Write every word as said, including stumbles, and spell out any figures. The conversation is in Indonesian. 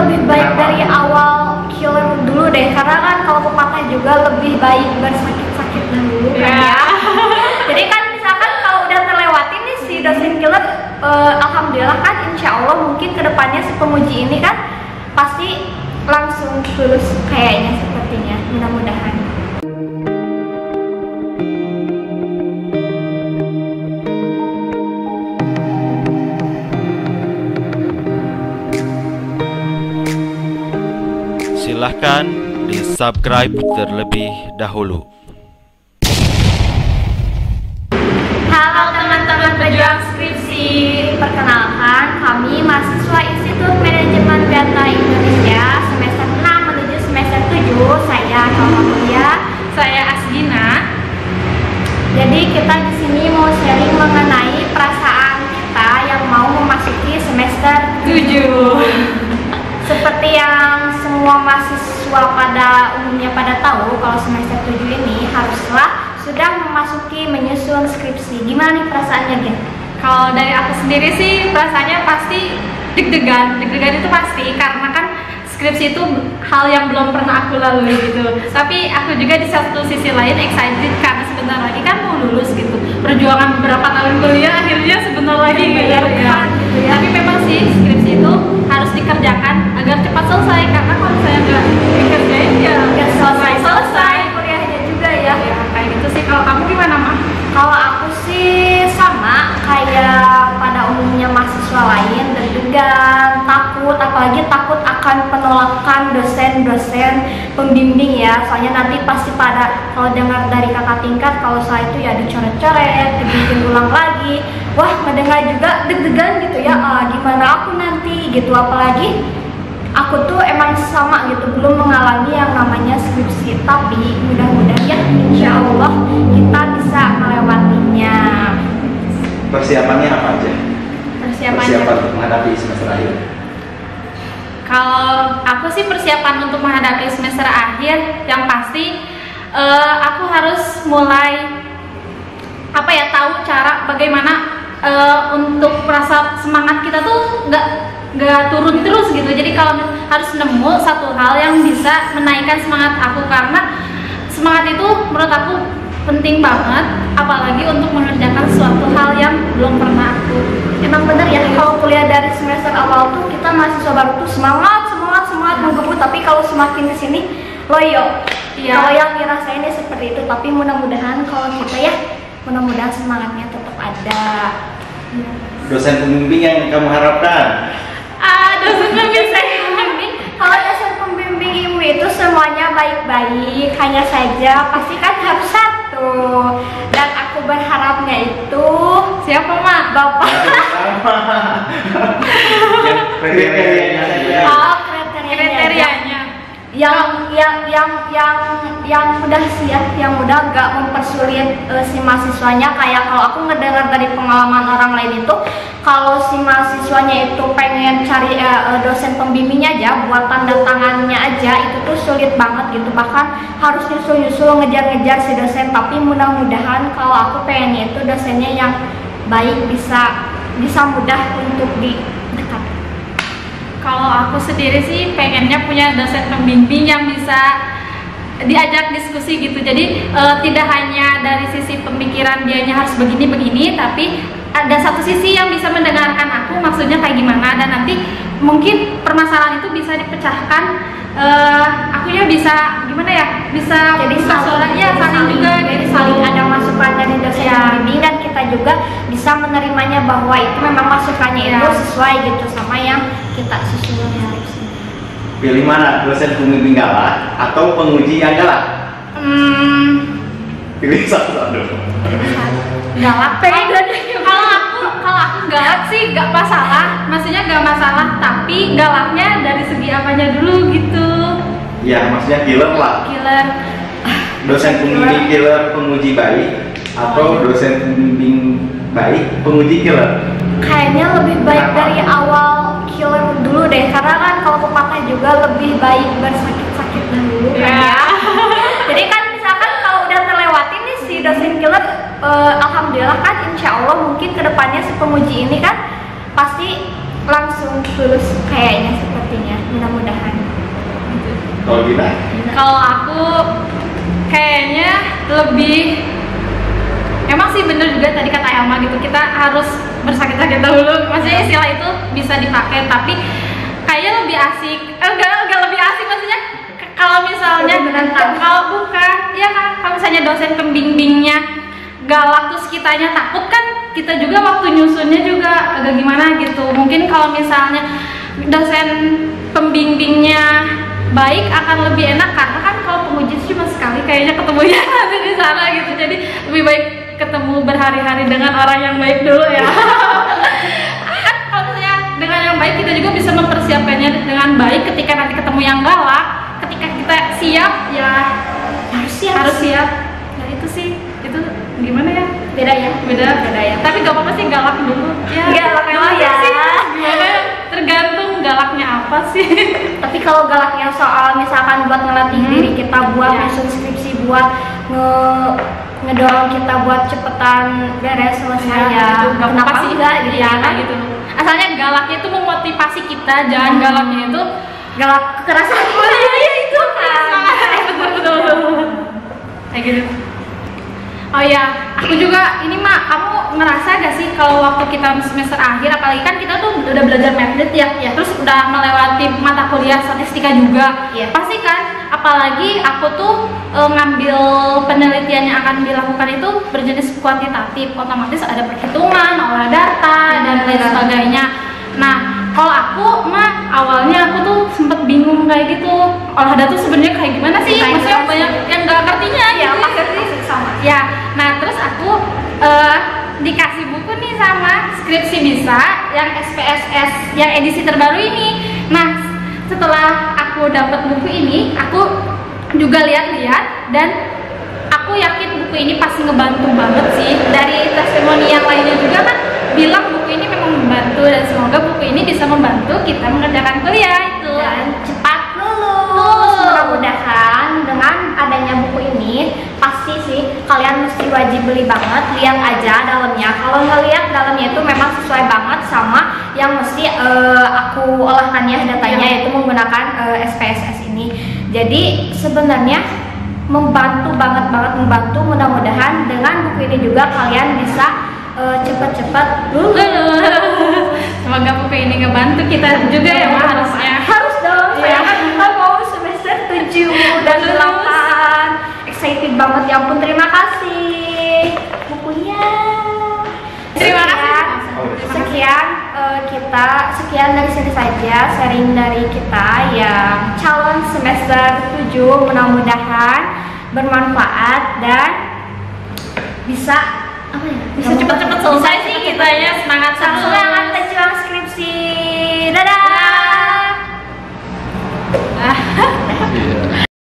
lebih baik dari awal killer dulu deh, karena kan kalau pepatah juga lebih baik bersakit-sakit dahulu kan ya. Jadi kan misalkan kalau udah terlewatin nih si dosen killer, uh, alhamdulillah kan insya Allah mungkin kedepannya si pemuji ini kan pasti langsung lulus kayaknya, sepertinya, mudah-mudahan. Silahkan di-subscribe terlebih dahulu. Halo teman-teman pejuang skripsi, perkenalkan kami mahasiswa Institut Manajemen Data Indonesia semester enam menuju semester tujuh. Saya Kaumalia, saya Asgina. Jadi kita di sini mau sharing mengenai perasaan kita yang mau memasuki semester tujuh. Seperti yang semua mahasiswa pada umumnya pada tahu, kalau semester tujuh ini haruslah sudah memasuki menyusun skripsi. Gimana nih perasaannya, Gen? Kalau dari aku sendiri sih perasaannya pasti deg-degan. Deg-degan itu pasti karena kan skripsi itu hal yang belum pernah aku lalui gitu. Tapi aku juga di satu sisi lain excited karena sebentar lagi kan mau lulus gitu. Perjuangan beberapa tahun kuliah akhirnya sebentar lagi gitu ya. Gitu ya. Tapi memang sih skripsi itu harus dikerjakan agar cepat selesai, karena kalau saya nggak dikerjain ya Nggak selesai-selesai kuliahnya juga ya. ya kayak gitu sih. Kalau kamu gimana, Mah? Kalau aku sih sama kayak pada umumnya mahasiswa lain, deg-degan, takut, apalagi takut akan penolakan dosen-dosen pembimbing ya. Soalnya nanti pasti pada kalau dengar dari kakak tingkat kalau saya itu ya dicoret-coret, dibikin ulang lagi. Wah, mendengar juga deg-degan gitu ya. Ah, gimana aku nanti gitu, apalagi aku tuh emang sama gitu, belum mengalami yang namanya skripsi, tapi mudah-mudahan ya insya Allah kita bisa melewatinya. Persiapannya apa aja? Persiapannya? Persiapan untuk menghadapi semester akhir. Kalau aku sih persiapan untuk menghadapi semester akhir, yang pasti uh, aku harus mulai apa ya, tahu cara bagaimana uh, untuk rasa semangat kita tuh nggak nggak turun terus gitu. Jadi kalau harus nemu satu hal yang bisa menaikkan semangat aku, karena semangat itu menurut aku penting banget, apalagi untuk mengerjakan suatu hal yang belum pernah aku. Emang bener ya, kalau kuliah dari semester awal tuh kita mahasiswa baru tuh semangat, semangat, semangat menggebu, tapi kalau semakin kesini loyo. Iya. Kalau yang dirasainnya seperti itu, tapi mudah-mudahan kalau kita ya, mudah-mudahan semangatnya tetap ada. Dosen pembimbing yang kamu harapkan? Ah, dosen bisa Pembimbing, kalau dosen pembimbing ilmu itu semuanya baik-baik, hanya saja pasti kan harus satu. Dan aku berharapnya itu siapa, Mak? Bapak. Yang kriterianya saja. Oh, kriterianya. Kriterianya. Yang yang yang yang yang mudah sih ya, yang mudah gak mempersulit uh, si mahasiswanya. Kayak kalau aku ngedengar dari pengalaman orang lain itu, kalau si mahasiswanya itu pengen cari uh, dosen pembimbingnya aja, buat tanda tangannya aja itu tuh sulit banget gitu, bahkan harus nyusul-nyusul ngejar-ngejar si dosen. Tapi mudah-mudahan kalau aku pengennya itu dosennya yang baik, bisa bisa mudah untuk didekat. Kalau aku sendiri sih pengennya punya dosen pembimbing yang bisa diajak diskusi gitu. Jadi e, tidak hanya dari sisi pemikiran dianya harus begini-begini, tapi ada satu sisi yang bisa mendengarkan aku maksudnya kayak gimana, dan nanti mungkin permasalahan itu bisa dipecahkan. E, akunya bisa gimana ya? Bisa Jadi suaranya saling juga, jadi gitu. saling ada masukan dari dosen Ya. pembimbing, dan kita juga bisa menerimanya bahwa itu memang masukannya Ya. itu sesuai gitu sama yang kita susun harusnya. Pilih mana, dosen pembimbing galak atau penguji yang galak? Hmm, Pilih satu satu. Galak pengen kalau aku kalau aku galak sih gak masalah, maksudnya gak masalah, tapi galaknya dari segi apanya dulu gitu. Ya, maksudnya killer lah. Killer. Dosen pembimbing killer, penguji baik, atau dosen pembimbing baik, penguji killer. Kayaknya lebih baik Kenapa? dari awal killer dulu deh, karena kan kalau pepatah juga lebih baik bersakit-sakit dahulu kan Ya. ya. Jadi kan misalkan kalau udah terlewatin nih si dosen killer, eh, alhamdulillah kan insya Allah mungkin kedepannya si pemuji ini kan pasti langsung lulus kayaknya, sepertinya, mudah-mudahan. Kalau kita? Kalau aku kayaknya lebih, emang sih bener juga tadi kata Elma gitu, kita harus bersakit-sakit dahulu. Maksudnya istilah itu bisa dipakai, tapi kayaknya lebih asik. Eh, enggak, enggak lebih asik maksudnya. Kalau misalnya kalau bukan, ya kan, kalau misalnya dosen pembimbingnya galak terus kitanya takut kan, kita juga waktu nyusunnya juga agak gimana gitu. Mungkin kalau misalnya dosen pembimbingnya baik akan lebih enak, karena kan kalau penguji cuma sekali kayaknya ketemunya nanti di sana gitu. Jadi lebih baik ketemu berhari-hari dengan orang yang baik dulu ya. Kan kalau misalnya dengan yang baik kita juga bisa mempersiapkannya dengan baik. Ketika nanti ketemu yang galak, ketika kita siap ya harus siap. Harus siap. Nah itu sih, itu gimana ya? Beda ya? Beda, beda ya. Tapi gak apa-apa sih galak dulu. Ya, galak dulu ya. Sih? Gimana? Tergantung galaknya apa sih. Tapi kalau galaknya soal misalkan buat ngelatih hmm. diri kita buat ya. nyusun skripsi, buat nge ngedorong kita buat cepetan beres selesai ya, gitu. Gak kenapa sih enggak gitu ya, kan? gitu. Asalnya galaknya itu memotivasi kita, jangan hmm. galaknya itu galak kekerasan. Oh iya, iya itu kan. Betul betul betul. Kayak gitu. Oh ya, aku juga ini Mak, kamu ngerasa gak sih kalau waktu kita semester akhir, apalagi kan kita tuh udah belajar matematik ya, ya, terus udah melewati mata kuliah statistika juga, ya. Pasti kan, apalagi aku tuh e, ngambil penelitian yang akan dilakukan itu berjenis kuantitatif, otomatis ada perhitungan, olah data ya, dan lain sebagainya. Nah, kalau aku mah awalnya aku tuh sempet bingung kayak gitu, olah data sebenarnya kayak gimana sih? Kayak Maksudnya banyak yang gak ngertinya ya, gitu. pasti sama. Ya, nah terus aku uh, dikasih buku nih sama Skripsi Bisa yang S P S S yang edisi terbaru ini. Nah, setelah aku dapat buku ini, aku juga lihat-lihat dan aku yakin buku ini pasti ngebantu banget sih. Dari testimoni yang lainnya juga kan bilang buku ini memang membantu, dan semoga buku ini bisa membantu kita mengerjakan kuliah itu dan cepat lulus. Mudah-mudahan dengan adanya buku ini pasti sih kalian mesti wajib beli banget, lihat aja dalamnya. Kalau ngeliat dalamnya itu memang sesuai banget sama yang mesti uh, aku olahkannya datanya, yaitu menggunakan uh, S P S S ini. Jadi sebenarnya membantu banget banget membantu. Mudah-mudahan dengan buku ini juga kalian bisa uh, cepat-cepat lulus. Semoga buku ini ngebantu kita juga ya, Mak, harusnya. Harus dong, saya kan kita mau semester tujuh dan delapan. Excited banget, ya ampun, terima kasih bukunya. Terima kasih. Sekian uh, kita, sekian dari sini saja sharing dari kita yang calon semester tujuh. Mudah-mudahan bermanfaat dan bisa apa ya? Bisa cepet-cepet selesai sih kita ya, semangat semangat berjuang skripsi.